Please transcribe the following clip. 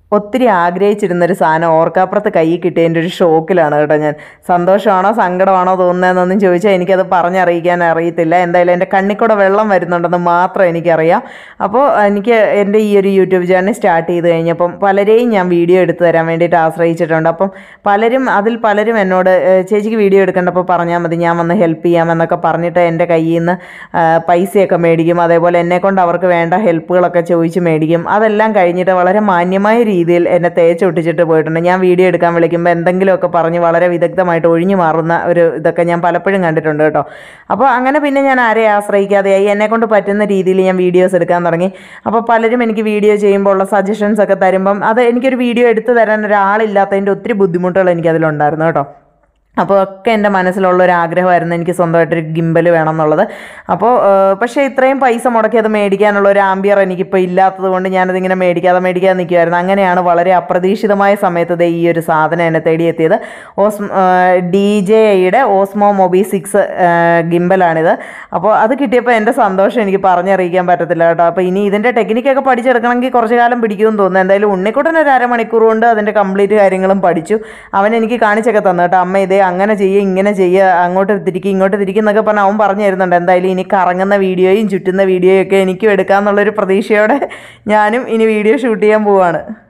ഒത്തിരി ആഗ്രഹിച്ചിരുന്നൊരു സാധനം ഓർക്കാപ്പുറത്ത് കയ്യിൽ കിട്ടിയതിൻ്റെ ഒരു ഷോക്കിലാണ് കേട്ടോ ഞാൻ. സന്തോഷമാണോ സങ്കടമാണോ തോന്നുന്നതെന്നൊന്നും ചോദിച്ചാൽ എനിക്കത് പറഞ്ഞറിയിക്കാൻ അറിയത്തില്ല. എന്തായാലും എൻ്റെ കണ്ണിക്കൂടെ വെള്ളം വരുന്നുണ്ടെന്ന് മാത്രം എനിക്കറിയാം. അപ്പോൾ എനിക്ക് എൻ്റെ ഈ ഒരു യൂട്യൂബ് ചാനൽ സ്റ്റാർട്ട് ചെയ്ത് കഴിഞ്ഞപ്പം പലരെയും ഞാൻ വീഡിയോ എടുത്തു തരാൻ വേണ്ടിയിട്ട് ആശ്രയിച്ചിട്ടുണ്ട്. അപ്പം പലരും എന്നോട് ചേച്ചിക്ക് വീഡിയോ എടുക്കേണ്ടപ്പോൾ പറഞ്ഞാൽ മതി, ഞാൻ വന്ന് ഹെൽപ്പ് ചെയ്യാമെന്നൊക്കെ പറഞ്ഞിട്ട് എൻ്റെ കയ്യിൽ നിന്ന് പൈസയൊക്കെ മേടിക്കും. അതേപോലെ എന്നെക്കൊണ്ട് അവർക്ക് വേണ്ട ഹെൽപ്പുകളൊക്കെ ചോദിച്ച് മേടിക്കും. അതെല്ലാം കഴിഞ്ഞിട്ട് വളരെ മാന്യമായ രീതിയിൽ എന്നെ തേച്ചൊട്ടിച്ചിട്ട് പോയിട്ടുണ്ട്. ഞാൻ വീഡിയോ എടുക്കാൻ വിളിക്കുമ്പോൾ എന്തെങ്കിലുമൊക്കെ പറഞ്ഞ് വളരെ വിദഗ്ധമായിട്ട് ഒഴിഞ്ഞു മാറുന്ന ഒരു ഇതൊക്കെ ഞാൻ പലപ്പോഴും കണ്ടിട്ടുണ്ട് കേട്ടോ. അപ്പോൾ അങ്ങനെ പിന്നെ ഞാൻ ആരെയും ആശ്രയിക്കാതെയായി എന്നെക്കൊണ്ട് പറ്റുന്ന രീതിയിൽ ഞാൻ വീഡിയോസ് എടുക്കാൻ തുടങ്ങി. അപ്പോൾ പലരും എനിക്ക് വീഡിയോ ചെയ്യുമ്പോൾ ഉള്ള സജഷൻസ് ഒക്കെ തരുമ്പം അത് എനിക്കൊരു വീഡിയോ എടുത്തു തരാൻ ഒരാളില്ലാത്തതിൻ്റെ ഒത്തിരി ബുദ്ധിമുട്ടുകൾ എനിക്കതിലുണ്ടായിരുന്നു കേട്ടോ. അപ്പോൾ ഒക്കെ എൻ്റെ മനസ്സിലുള്ള ഒരു ആഗ്രഹമായിരുന്നു എനിക്ക് സ്വന്തമായിട്ടൊരു ഗിംബൽ വേണം എന്നുള്ളത്. അപ്പോൾ പക്ഷേ ഇത്രയും പൈസ മുടക്കി അത് മേടിക്കാനുള്ള ഒരു ആംബിയർ എനിക്കിപ്പോൾ ഇല്ലാത്തത് കൊണ്ട് ഞാനതിങ്ങനെ മേടിക്കാതെ നിൽക്കുമായിരുന്നു. അങ്ങനെയാണ് വളരെ അപ്രതീക്ഷിതമായ സമയത്ത് ഈ ഒരു സാധനം എന്നെ തേടിയെത്തിയത്. DJIയുടെ ഓസ്മോ മൊബി 6 ഗിംബലാണിത്. അപ്പോൾ അത് കിട്ടിയപ്പോൾ എൻ്റെ സന്തോഷം എനിക്ക് പറഞ്ഞറിയിക്കാൻ പറ്റത്തില്ല കേട്ടോ. അപ്പോൾ ഇനി ഇതിൻ്റെ ടെക്നിക്കൊക്കെ പഠിച്ചെടുക്കണമെങ്കിൽ കുറച്ച് കാലം പിടിക്കുമെന്ന് തോന്നുന്നു. എന്തായാലും ഉണ്ണിക്കുട്ടൻ ഒരു അരമണിക്കൂർ കൊണ്ട് അതിൻ്റെ കംപ്ലീറ്റ് കാര്യങ്ങളും പഠിച്ചു. അവൻ എനിക്ക് കാണിച്ചൊക്കെ തന്നു കേട്ടോ. അമ്മ ഇതേ അങ്ങനെ ചെയ്യുക, ഇങ്ങനെ ചെയ്യുക, അങ്ങോട്ട് തിരിക്കുക, ഇങ്ങോട്ട് തിരിക്കുക എന്നൊക്കെ പറഞ്ഞാൽ അവൻ പറഞ്ഞു തരുന്നുണ്ട്. എന്തായാലും ഇനി കറങ്ങുന്ന വീഡിയോയും ചുറ്റുന്ന വീഡിയോയും ഒക്കെ എനിക്കും എടുക്കാമെന്നുള്ളൊരു പ്രതീക്ഷയോടെ ഞാനും ഇനി വീഡിയോ ഷൂട്ട് ചെയ്യാൻ പോവാണ്.